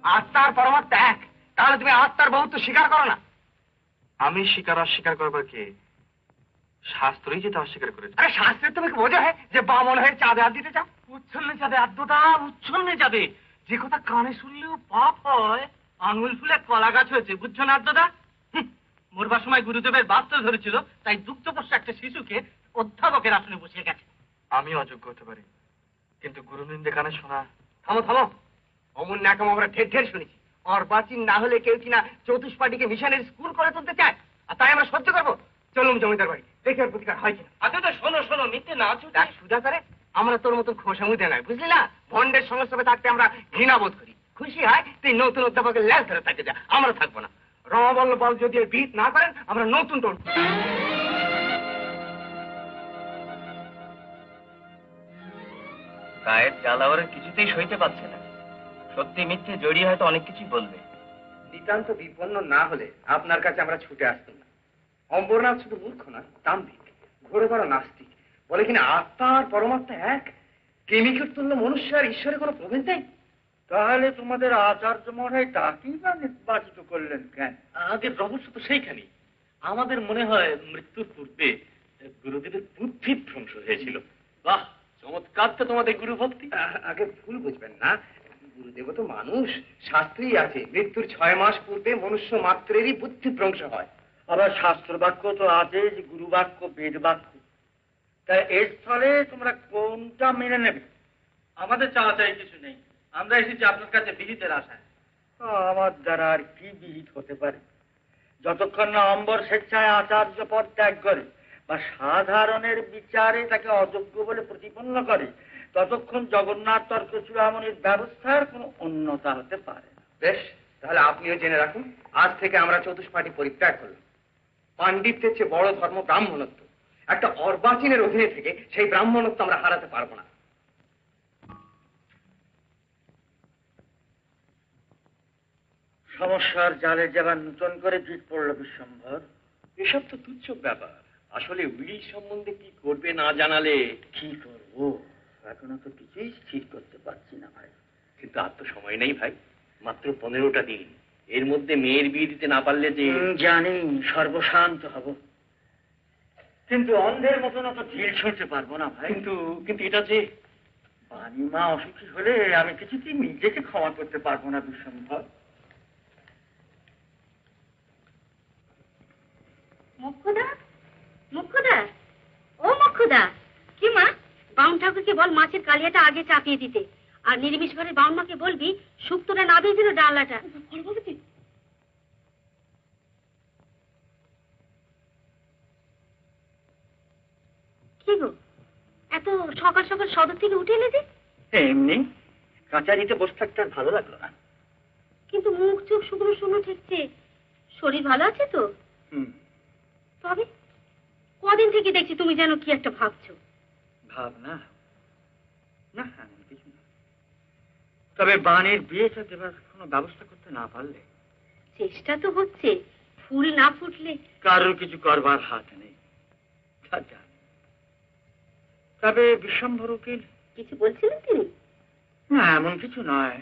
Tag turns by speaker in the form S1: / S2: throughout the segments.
S1: আত্মার পরমাত্মা এক, তাহলে তুমি আত্মার বহুত্ব স্বীকার করো না?
S2: আমি স্বীকার অস্বীকার করবার কে? শাস্ত্রই যেটা অস্বীকার করেছে।
S1: আরে শাস্ত্রে তুমি বোঝো হয় যে বামন হয়ে চাঁদে হাত দিতে চাও?
S3: উচ্ছন্নে যাবে আদ্যতা, উচ্ছন্নে যাবে। যে কথা কানে শুনলেও পাপ হয়, আঙুল ফুলে কলা গাছ হয়েছে, বুঝছো না আদ্যতা? মরবার সময় গুরুদেবের বাস্ত ধরেছিল, তাই দুগ্ধপোষ্য একটা শিশুকে অধ্যাপকের আসনে বসিয়ে গেছে।
S2: আমি অযোগ্য হতে পারি, কিন্তু গুরুনিন্দে কানে শোনা।
S1: থামো থামো, অমন ন্যাকাম আমরা ঢের ঢের শুনেছি। অর্বাচীন না হলে কেউ কিনা চতুষ্পাটিকে মিশনের স্কুল করে তুলতে চায়, আর তাই আমরা সহ্য করবো? চলুন জমিদার বাড়ি, দেখে আর প্রতিকার হয় কিনা।
S3: আদ্যতা শোনো শোনো, মিথ্যে না
S1: দেখ সুধা করে, আমরা তোর মতন খোসামুদে নয়, বুঝলি না? ভন্ডের সংস্রবে থাকতে আমরা ঘৃণা বোধ করি। খুশি হয় তুই নতুন অধ্যাপকের ল্যাস ধরে থাকে যা, আমরা থাকবো না। রমাবল্ল বল যদি এর বিহিত না করেন, আমরা নতুন টোন।
S4: গায়ের জ্বালাওয়ারে কিছুতেই সইতে পারছে না। সত্যি মিথ্যে জড়িয়ে হয়তো অনেক কিছুই বলবে।
S1: নিতান্ত বিপন্ন না হলে আপনার কাছে আমরা ছুটে আসতাম না। অম্বরনাথ শুধু মূর্খ না, তান্ত্রিক, ঘোরে বড় নাস্তিক। বলে কিনা আত্মা আর পরমাত্মা এক, কেমিকের তুল্য মনুষ্য আর ঈশ্বরের কোনো প্রভেদ নেই।
S5: তাহলে তোমাদের আচার্য মহারাজ তাকেই বা নির্বাচিত করলেন কেন?
S3: আগের রহস্য তো সেইখানেই। আমাদের মনে হয় মৃত্যুর পূর্বে গুরুদেবের বুদ্ধি ভ্রংশ হয়েছিল। বাহ, চমৎকার তো তোমাদের গুরু ভক্তি।
S1: আগে ভুল বুঝবেন না, গুরুদেব তো মানুষ। শাস্ত্রেই আছে মৃত্যুর 6 মাস পূর্বে মনুষ্য মাত্রেরই বুদ্ধি ভ্রংশ হয়।
S5: আবার শাস্ত্র বাক্য তো আছে যে গুরু বাক্য বেদ বাক্য। তাই এর ফলে তোমরা কোনটা মেনে নেবে?
S3: আমাদের চাওয়া চাই কিছু নেই, আমরা এসেছি আপনার কাছে বিহিতের আশায়।
S5: আমার দ্বারা আর কি বিহিত হতে পারে? যতক্ষণ না অম্বর স্বেচ্ছায় আচার্য পদ ত্যাগ করে বা সাধারণের বিচারে তাকে অযোগ্য বলে প্রতিপন্ন করে, ততক্ষণ জগন্নাথ তর্ক চূড়ামণির ব্যবস্থার কোনো অন্যতা হতে পারে না।
S1: বেশ, তাহলে আপনিও জেনে রাখুন, আজ থেকে আমরা চতুষ্পাটি পরিত্যাগ করলাম। পাণ্ডিত্যের চেয়ে বড় ধর্ম ব্রাহ্মণত্ব। একটা অর্বাচীনের অধীনে থেকে সেই ব্রাহ্মণত্ব আমরা হারাতে পারবো না।
S5: সমস্যার জালে যাবার নতুন করে জিত পড়লো বিশ্বম্ভর।
S6: এসব তো তুচ্ছ ব্যাপার। আসলে উইল সম্বন্ধে কি করবে না জানালে।
S5: কি করবো এখনো তো কিছুই স্থির করতে পারছি না ভাই।
S6: কিন্তু আর তো সময় নেই ভাই, মাত্র 15টা দিন। এর মধ্যে মেয়ের বিয়ে দিতে না পারলে যে।
S5: জানি সর্বশান্ত হব, কিন্তু অন্ধের মতন তো ঢিল ছুঁড়তে পারবো না ভাই।
S6: কিন্তু এটা যে
S5: বাণীমা অসুখী হলে আমি কিছুতেই নিজেকে ক্ষমা করতে পারবো না বিশ্বম্ভর।
S7: মুখ্যদা, মুখ্যদা, ও মুখ্যদা। কি মা? বাউন ঠাকুরকে বল মাছের কালিয়াটা আগে চাপিয়ে দিতে, আর নিরামিষ ঘরে বাউন মাকে বলবি শুক্তোটা না ভেজে ডালনাটা। কি গো, এত সকাল সকাল সদর থেকে উঠে এলে যে?
S5: এমনি কাচারিতে বসে থাকতে আর ভালো লাগলো না।
S7: কিন্তু মুখ চোখ শুকনো শুকনো ঠেকছে, শরীর ভালো আছে তো? তবে কদিন থেকে দেখছি তুমি যেন কি একটা ভাবছো।
S5: ভাবনা না, এমন কিছু না। তবে বাণীর বিয়েটা দেবার কোনো ব্যবস্থা করতে না পারলে।
S7: চেষ্টা তো হচ্ছে, ফুল না ফুটলে
S5: কারোর কিছু করবার হাত নেই। তবে বিশ্বম্ভর উকিল
S7: কিছু বলছিলেন তিনি?
S5: না, এমন কিছু নয়।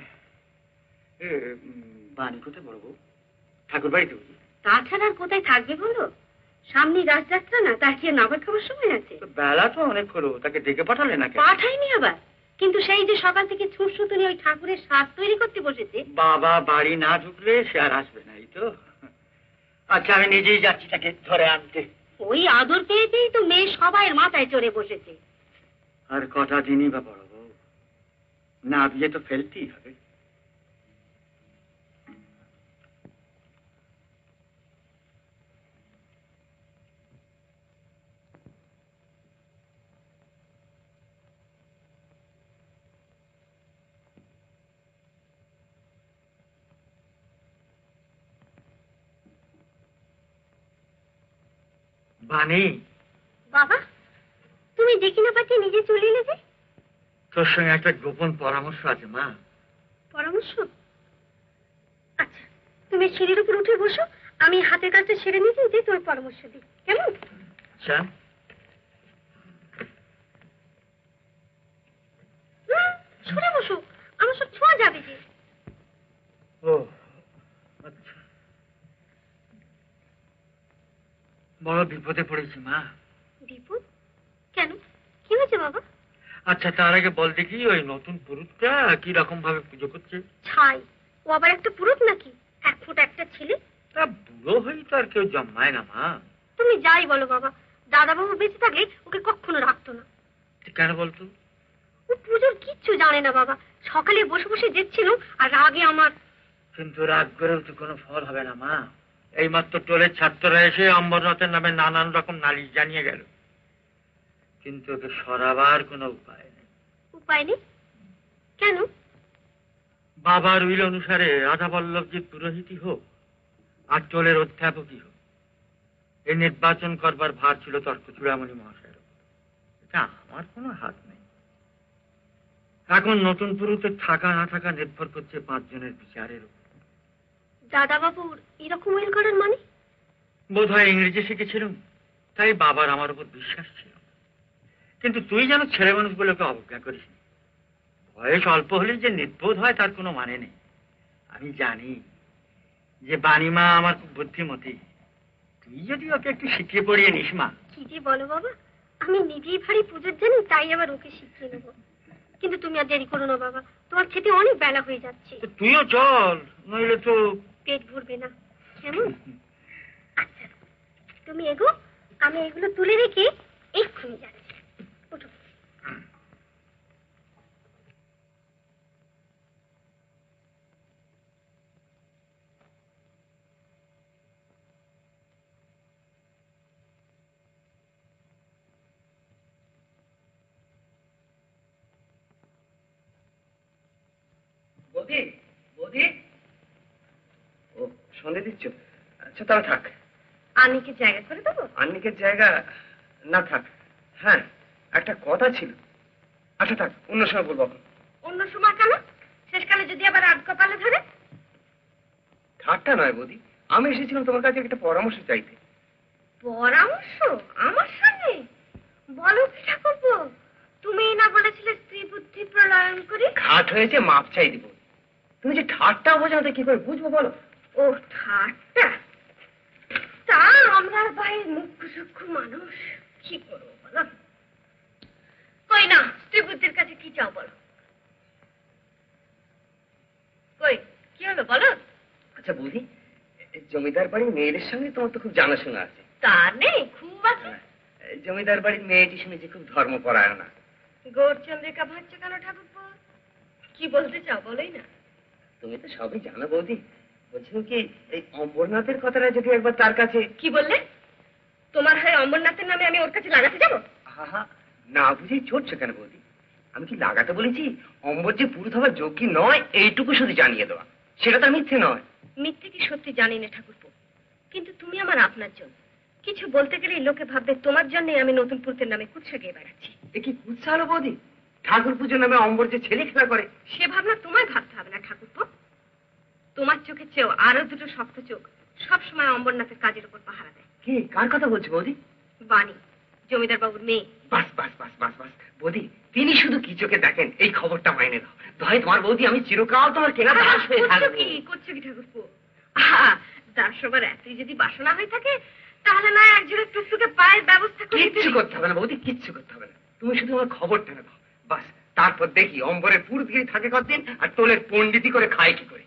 S5: বাণী কোথায় বড় বউ? ঠাকুর বাড়িতে বুঝি?
S7: তাছাড়া আর কোথায় থাকবে বলো? সামনে রাজযাত্রা না, তার কি আর নাবার খাবার সময় আছে?
S5: বেলা তো অনেক হলো, তাকে ডেকে পাঠালে না?
S7: পাঠাইনি আবার, কিন্তু সেই যে সকাল থেকে ছুটছুট নিয়ে ওই ঠাকুরের সাজ তৈরি করতে বসেছে।
S5: বাবা বাড়ি না ঢুকলে সে আর আসবে না, এই তো। আচ্ছা, আমি নিজেই যাচ্ছি তাকে ধরে আনতে।
S7: ওই আদর পেয়ে পেয়েই তো মেয়ে সবাই মাথায় চড়ে বসেছে।
S5: আর কটা দিনই বা বড় বউ, না বিয়ে তো ফেলতেই হবে। বাণী,
S7: বাবা, তুমি দেখি না পাচ্ছি নিজে চলে এলে যে?
S5: তোর সঙ্গে একটা গোপন পরামর্শ আছে মা।
S7: পরামর্শ? আচ্ছা, তুমি সিঁড়ির উপর উঠে বসো, আমি হাতের কাজটা সেরে নিতে যে তোমার পরামর্শ দিই, কেমন?
S5: আচ্ছা।
S7: সরে বসো, আমার সব ছোঁয়া যাবে যে।
S5: ও বড় বিপদে পড়েছি মা।
S7: বিপদ? কেন, কি হয়েছে বাবা?
S5: আচ্ছা তার আগে বল দেখি, ওই নতুন পুরুতটা কি রকম ভাবে পুজো করছে?
S7: ছাই, ও আবার একটা পুরুত নাকি? 1 ফুট একটা ছেলে।
S5: তা বুড়ো হয়ে তো আর কেউ জন্মায় না মা।
S7: তুমি যাই বলো বাবা, দাদাবাবু বেঁচে থাকলে ওকে কখনো রাখতো না।
S5: কেন বলতো?
S7: ও পুজোর কিচ্ছু জানে না বাবা। সকালে বসে বসে দেখছিল আর রাগে আমার।
S5: কিন্তু রাগ করেও তো কোনো ফল হবে না মা। এইমাত্র টোলের ছাত্ররা এসে অম্বরনাথের নামে নানান রকম নালিশ জানিয়ে গেল, কিন্তু ওকে সরাবার কোনো উপায় নেই।
S7: উপায় নেই? কেন?
S5: বাবার উইল অনুসারে রাধাবল্লভজি পুরোহিতই হোক আর টোলের অধ্যাপকই হোক, এই নির্বাচন করবার ভার ছিল তর্ক চূড়ামণি মহাশয়ের। এটা আমার কোনো হাত নেই। এখন নতুন পুরুষের থাকা না থাকা নির্ভর করছে 5 জনের বিচারের উপর।
S7: দাদাবাবুর এরকম উইল করার মানে?
S5: বোধ হয় ইংরেজি শিখেছিলাম, তাই বাবার আমার উপর বিশ্বাস ছিল। কিন্তু তুই যেন ছেলে মানুষ বলে ওকে অবজ্ঞা করিস। বয়স অল্প হলেই যে নির্বোধ হয় তার কোনো মানে নেই। আমি জানি যে বাণীমা আমার খুব বুদ্ধিমতী। তুই যদি ওকে একটু শিখিয়ে পড়িয়ে নিস মা।
S7: কি যে বলো বাবা, আমি নিজেই ভারী পুজোর জানি, তাই আবার ওকে শিখিয়ে নেবো। কিন্তু তুমি আর দেরি করো না বাবা, তোমার খেতে অনেক বেলা হয়ে যাচ্ছে।
S5: তুইও চল, নইলে তো
S7: পেট ভরবে না। কেমন? আচ্ছা তুমি এগো, আমি এগুলো তুলে রেখে এক্ষুনি যাচ্ছি। ওঠো।
S1: বৌদি, বৌদি, ও সন্ধে দিচ্ছ? আচ্ছা তাহলে থাক।
S7: আন্নিকে জায়গা করে দেবো?
S1: আন্নিকের জায়গা না থাক। হ্যাঁ একটা কথা ছিল। আচ্ছা থাক, অন্য সময় বলবো।
S7: অন্য সময় কেন? শেষকালে যদি আবার আট কপালে ধরে?
S1: ঠাট্টা নয় বৌদি, আমি এসেছিলাম তোমার কাছে একটা পরামর্শ চাইতে।
S7: পরামর্শ? আমার সঙ্গে? বলো কি ঠাকুরপো, তুমি না বলেছিলে স্ত্রী বুদ্ধি প্রলয়ন করি?
S1: ঘাট হয়েছে, মাপ চাই দিব। তুমি যে ঠাট্টা বোঝাও কি করে বুঝবো বলো?
S7: ও ঠাট্টা? তা আমরা ভাই মুখ্য সূক্ষ্ম মানুষ, কি করবো বলো? কই না, স্ত্রী বুদ্ধির কাছে কি চাও বলো? কই কি হলো বলো?
S1: আচ্ছা বৌদি, জমিদার বাড়ির মেয়েদের সঙ্গে তোমার তো খুব জানাশোনা আছে।
S7: তা নেই, খুব আছে।
S1: জমিদার বাড়ির মেয়েটি শুনেছি খুব ধর্মপরায়ণা।
S7: গৌরচন্দ্রিকা ভাবছো কেন ঠাকুরপো? কি বলতে চাও বলোই না।
S1: তুমি তো সবই জানো বৌদি। বলছিলাম কি, এই অম্বরনাথের কথাটা যদি একবার তার কাছে।
S7: কি বললে? তোমার হয়ে অম্বরনাথের নামে আমি ওর কাছে লাগাতে যাবো?
S1: হা না বুঝেই চড়ছো কেন বৌদি? আমি কি লাগাতে বলেছি? অম্বর যে পুরুত হবার যোগ্য নয় এইটুকু শুধু জানিয়ে দেওয়া, সেটা তো মিথ্যে নয়।
S7: মিথ্যে কি সত্যি জানি না ঠাকুরপো, কিন্তু তুমি আমার আপনার জন। কিছু বলতে গেলেই লোকে ভাববে তোমার জন্য আমি নতুন পুরুতের নামে কুৎসা গিয়ে বেড়াচ্ছি।
S1: এ কি কুৎসা হলো বৌদি? ঠাকুর পুজোর নামে অম্বর যে ছেলে খেলা করে,
S7: সে ভাবনা তোমায় ভাবতে হবে না ঠাকুরপো। তোমার চোখের চেয়েও আরো দুটো শক্ত চোখ সবসময় অম্বরনাথের কাজের উপর পাহারা দেয়।
S1: কি কার কথা বলছো বৌদি?
S7: বাণী, জমিদার বাবুর মেয়ে।
S1: বাস বাস বাস বাস বাস বৌদি, তিনি শুধু কি চোখে দেখেন এই খবরটা মাইনে দাও। দয় তোমার বৌদি, আমি চিরকাল তোমার কেনা দাস হয়ে থাকবো।
S7: করছো কি ঠাকুরপো? দাসবার এতই যদি বাসনা হয়ে থাকে, তাহলে না একজোড়া টুকটুকে পায়ের ব্যবস্থা করে।
S1: কিচ্ছু করতে হবে না বৌদি, কিচ্ছু করতে হবে না। তুমি শুধু আমার খবরটা দাও বাস। তারপর দেখি অম্বরের পুরুত গিয়ে থাকে কতদিন আর তোলের পণ্ডিতি করে খায় কি করে।